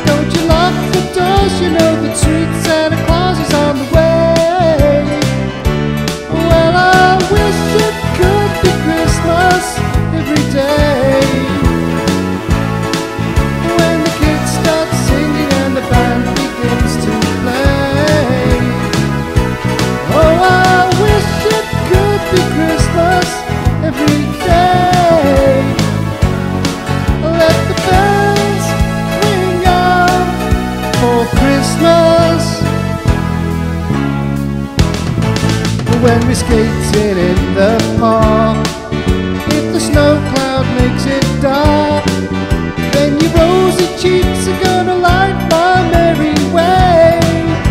Don't you lock the doors, you know that sweet Santa Claus is on the way. Well, I wish it could be Christmas every day, when the kids start singing and the band begins to play. Oh, I wish it could be Christmas every day. Let the bells ring out for Christmas. When we're skating in the park, if the snow cloud makes it dark, then your rosy cheeks are gonna light my merry way.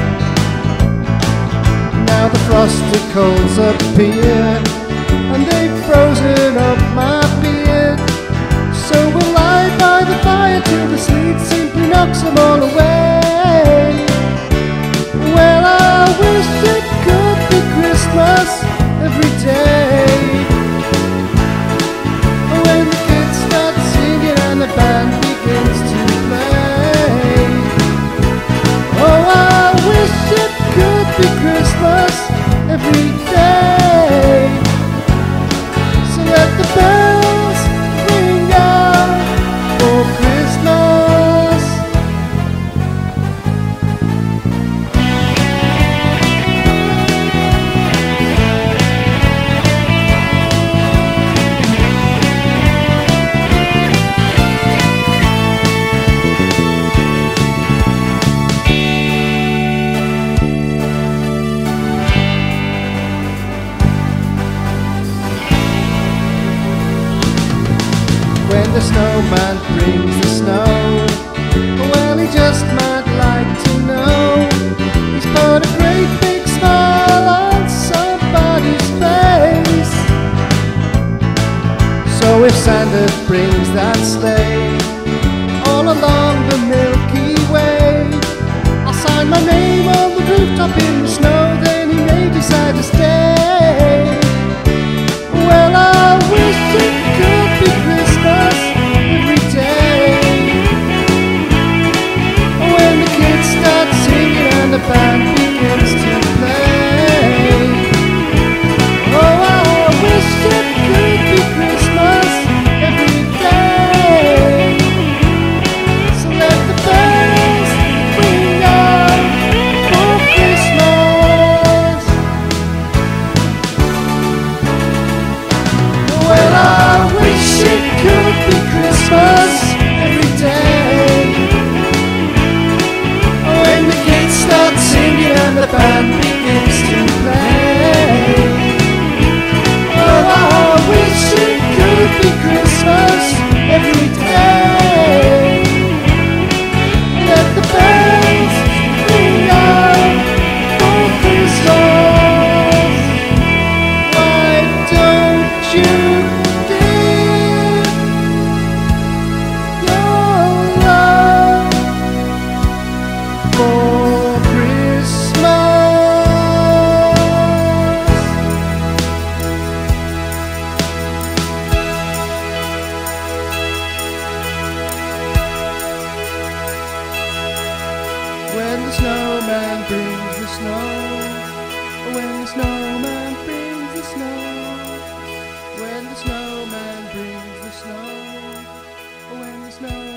Now the frosted coals appear, and they've frozen up my beard. So we'll lie by the fire till the sleet simply knocks them all away. Well, I wish it could be Christmas every day, when the kids start singing and the band begins to play. Oh, I wish it could be Christmas every day. So let the bells ring out for Christmas. When the snowman brings the snow, well, he just might like to know he's put a great big smile on somebody's face. So if Santa brings that sleigh all along the Milky Way, I'll sign my name on the rooftop in the snow, then he may decide to stay. Well, I wish it could be Christmas every day, when the kids start singing and the band begins to play. Oh, I wish it could be Christmas every day. So let the bells ring out for Christmas. Well, I wish it could be Christmas every day, when the kids start singing and the band begins to play. Oh, I wish it could be Christmas every day. Let the bells ring out for Christmas. Why don't you give your love for Christmas? When the snowman brings the snow, when the snowman brings the snow, when the snowman brings the snow, when the snow